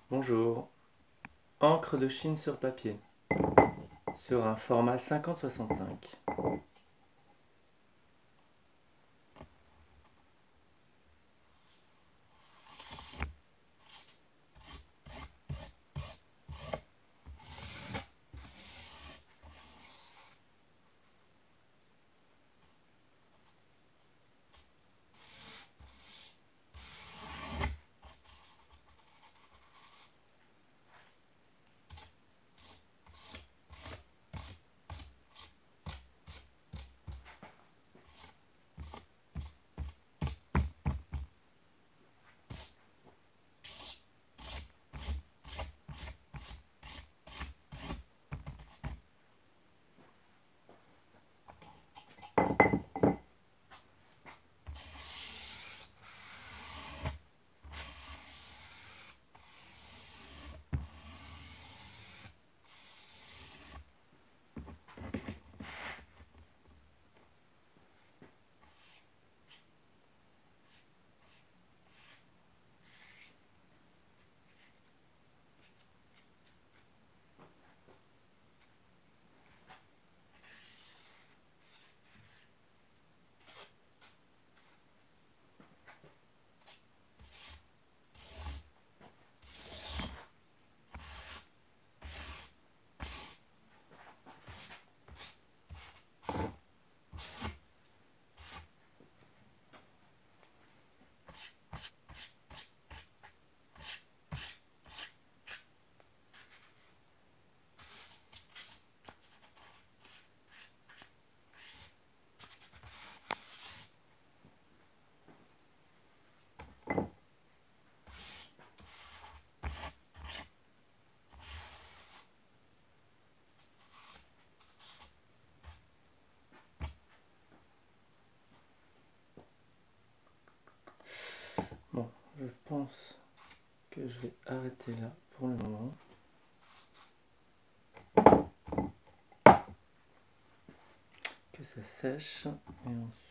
Bonjour. Encre de Chine sur papier, sur un format 50-65. Bon, je pense que je vais arrêter là pour le moment. Que ça sèche et ensuite